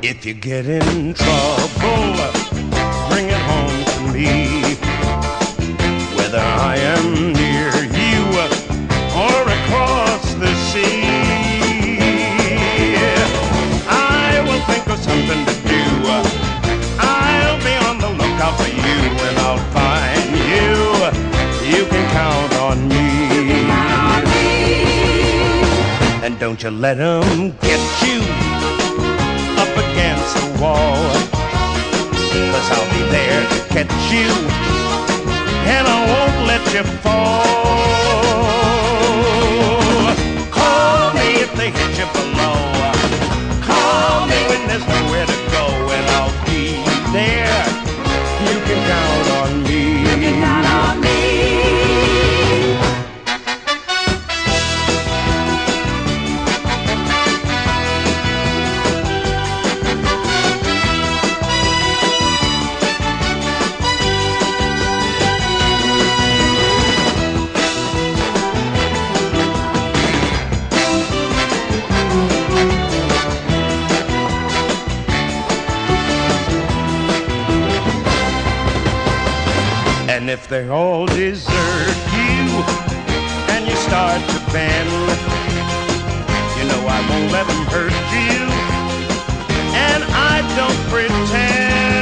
If you get in trouble, bring it home to me. Whether I am near you or across the sea, I will think of something to do. I'll be on the lookout for you, and I'll find you. You can count on me. And don't you let 'em get you up against the wall, 'cause I'll be there to catch you, and I won't let you fall. Call me if they hit you below. Call me when there's nowhere to go, and I'll be there. You can count on me. You can count on me. And if they all desert you and you start to bend, you know I won't let them hurt you, and I don't pretend.